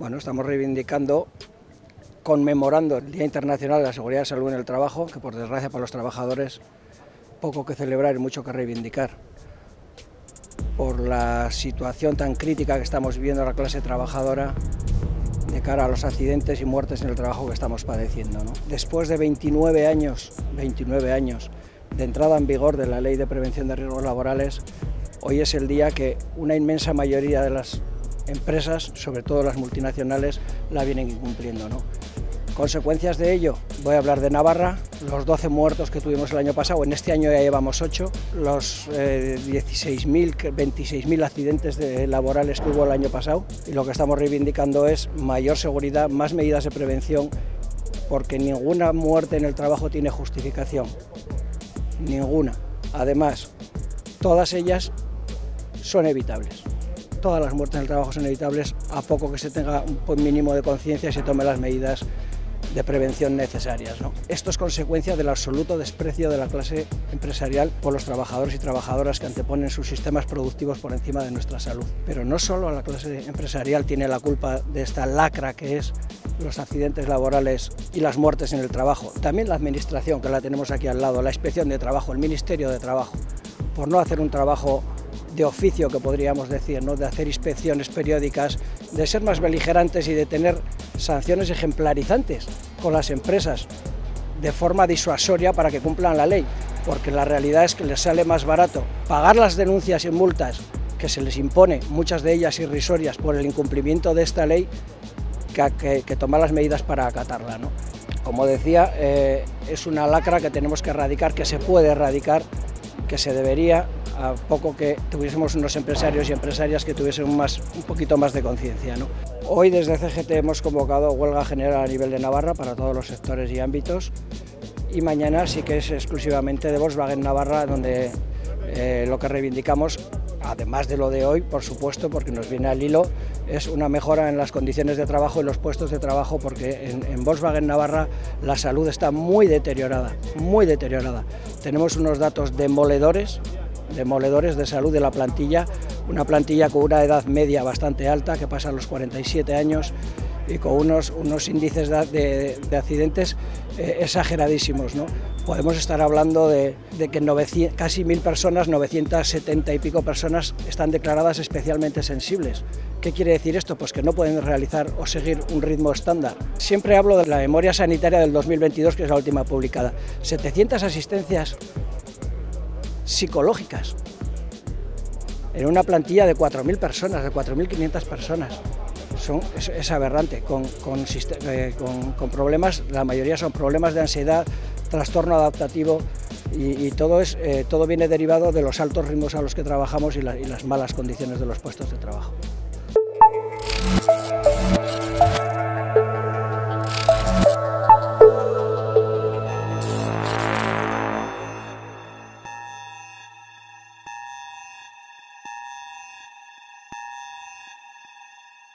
Bueno, estamos reivindicando, conmemorando el Día Internacional de la Seguridad y Salud en el Trabajo, que por desgracia para los trabajadores poco que celebrar y mucho que reivindicar, por la situación tan crítica que estamos viviendo la clase trabajadora de cara a los accidentes y muertes en el trabajo que estamos padeciendo, ¿no? Después de 29 años de entrada en vigor de la Ley de Prevención de Riesgos Laborales, hoy es el día que una inmensa mayoría de las empresas, sobre todo las multinacionales, la vienen incumpliendo, ¿no? Consecuencias de ello, voy a hablar de Navarra, los 12 muertos que tuvimos el año pasado, en este año ya llevamos 8, los 26.000 accidentes laborales que hubo el año pasado, y lo que estamos reivindicando es mayor seguridad, más medidas de prevención, porque ninguna muerte en el trabajo tiene justificación, ninguna. Además, todas ellas son evitables. Todas las muertes en el trabajo son evitables a poco que se tenga un mínimo de conciencia y se tomen las medidas de prevención necesarias, ¿no? Esto es consecuencia del absoluto desprecio de la clase empresarial por los trabajadores y trabajadoras que anteponen sus sistemas productivos por encima de nuestra salud. Pero no solo la clase empresarial tiene la culpa de esta lacra que es los accidentes laborales y las muertes en el trabajo, también la administración, que la tenemos aquí al lado, la Inspección de Trabajo, el Ministerio de Trabajo, por no hacer un trabajo de oficio, que podríamos decir, ¿no? De hacer inspecciones periódicas, de ser más beligerantes y de tener sanciones ejemplarizantes con las empresas de forma disuasoria para que cumplan la ley, porque la realidad es que les sale más barato pagar las denuncias y multas que se les impone, muchas de ellas irrisorias, por el incumplimiento de esta ley, que tomar las medidas para acatarla, ¿no? Como decía, es una lacra que tenemos que erradicar, que se puede erradicar, que se debería, a poco que tuviésemos unos empresarios y empresarias que tuviesen un poquito más de conciencia, ¿no? Hoy desde CGT hemos convocado huelga general a nivel de Navarra para todos los sectores y ámbitos, y mañana sí que es exclusivamente de Volkswagen Navarra, donde lo que reivindicamos, además de lo de hoy, por supuesto, porque nos viene al hilo, es una mejora en las condiciones de trabajo y los puestos de trabajo, porque en Volkswagen Navarra la salud está muy deteriorada, muy deteriorada. Tenemos unos datos demoledores de salud de la plantilla, una plantilla con una edad media bastante alta, que pasa los 47 años, y con unos índices de accidentes exageradísimos, ¿no? Podemos estar hablando de que casi 1.000 personas, 970 y pico personas, están declaradas especialmente sensibles. ¿Qué quiere decir esto? Pues que no pueden realizar o seguir un ritmo estándar. Siempre hablo de la memoria sanitaria del 2022, que es la última publicada. 700 asistencias psicológicas en una plantilla de 4.000 personas, de 4.500 personas. Es aberrante, con problemas, la mayoría son problemas de ansiedad, trastorno adaptativo, y todo viene derivado de los altos ritmos a los que trabajamos y las malas condiciones de los puestos de trabajo.